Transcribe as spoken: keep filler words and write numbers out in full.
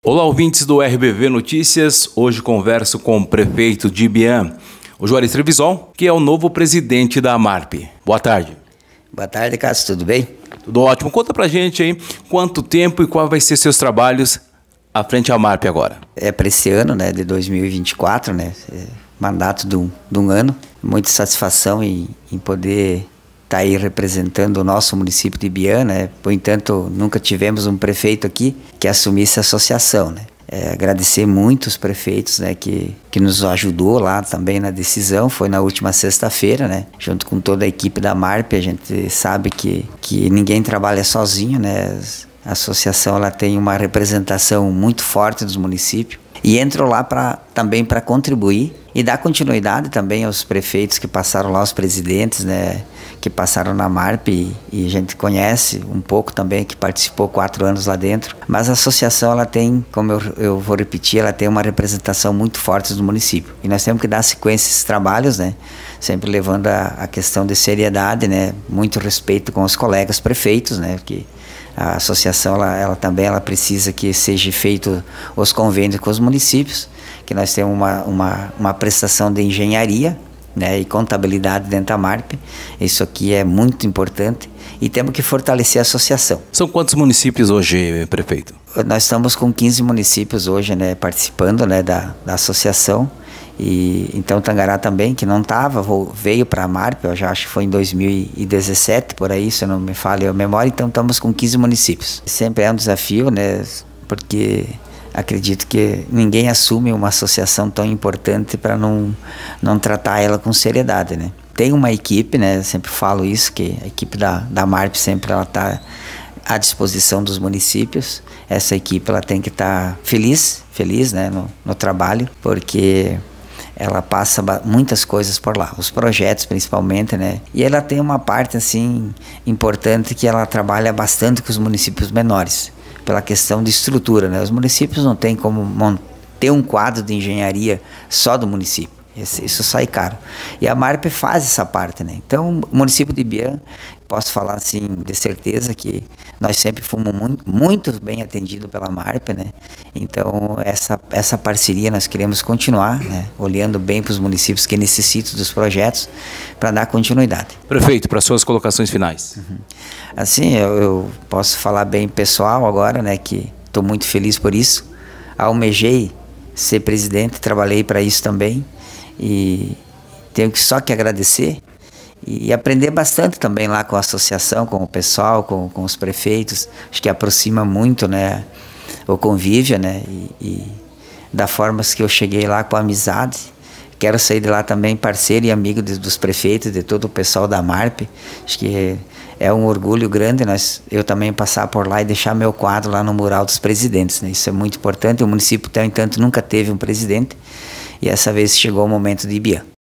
Olá, ouvintes do R B V Notícias. Hoje converso com o prefeito de Ibiam, o Juarez Trevisan, que é o novo presidente da AMARP. Boa tarde. Boa tarde, Cássio. Tudo bem? Tudo ótimo. Conta pra gente aí quanto tempo e qual vai ser seus trabalhos à frente da AMARP agora. É para esse ano, né, de dois mil e vinte e quatro, né, é mandato de um, de um ano. Muita satisfação em, em poder estar tá aí representando o nosso município de Ibiam, né. Por entanto, nunca tivemos um prefeito aqui que assumisse a associação, né. É, agradecer muito os prefeitos, né, que, que nos ajudou lá também na decisão. Foi na última sexta-feira, né, junto com toda a equipe da AMARP. A gente sabe que, que ninguém trabalha sozinho, né. A associação ela tem uma representação muito forte dos municípios e entrou lá pra, também para contribuir e dar continuidade também aos prefeitos que passaram lá, os presidentes, né, que passaram na AMARP, e, e a gente conhece um pouco também, que participou quatro anos lá dentro. Mas a associação, ela tem, como eu, eu vou repetir, ela tem uma representação muito forte do município. E nós temos que dar sequência a esses trabalhos, né, sempre levando a, a questão de seriedade, né, muito respeito com os colegas prefeitos, né, que a associação ela, ela também ela precisa que seja feito os convênios com os municípios, que nós temos uma, uma, uma prestação de engenharia, né, e contabilidade dentro da AMARP. Isso aqui é muito importante e temos que fortalecer a associação. São quantos municípios hoje, prefeito? Nós estamos com quinze municípios hoje, né, participando, né, da, da associação. E então Tangará também, que não estava, veio para a AMARP, eu já acho que foi em dois mil e dezessete, por aí, se eu não me falha a memória. Então estamos com quinze municípios. Sempre é um desafio, né, porque acredito que ninguém assume uma associação tão importante para não, não tratar ela com seriedade, né. Tem uma equipe, né, eu sempre falo isso, que a equipe da, da AMARP sempre ela está à disposição dos municípios. Essa equipe ela tem que estar tá feliz, feliz, né, no, no trabalho, porque ela passa muitas coisas por lá, os projetos principalmente, né? E ela tem uma parte assim importante, que ela trabalha bastante com os municípios menores, pela questão de estrutura, né? Os municípios não tem como ter um quadro de engenharia só do município. Isso sai caro. E a AMARP faz essa parte, né? Então, o município de Ibiam, posso falar assim, de certeza que nós sempre fomos muito, muito bem atendidos pela AMARP, né? Então, essa, essa parceria nós queremos continuar, né, olhando bem para os municípios que necessitam dos projetos para dar continuidade. Prefeito, para suas colocações finais. Uhum. Assim, eu, eu posso falar bem pessoal agora, né, que estou muito feliz por isso. Almejei ser presidente, trabalhei para isso também. E tenho só que agradecer e aprender bastante também lá com a associação, com o pessoal, com, com os prefeitos. Acho que aproxima muito, né, o convívio, né, e, e da forma que eu cheguei lá com a amizade. Quero sair de lá também parceiro e amigo de, dos prefeitos, de todo o pessoal da AMARP. Acho que é um orgulho grande nós, eu também passar por lá e deixar meu quadro lá no mural dos presidentes, né? Isso é muito importante. O município, no entanto, nunca teve um presidente, e essa vez chegou o momento de Ibiam.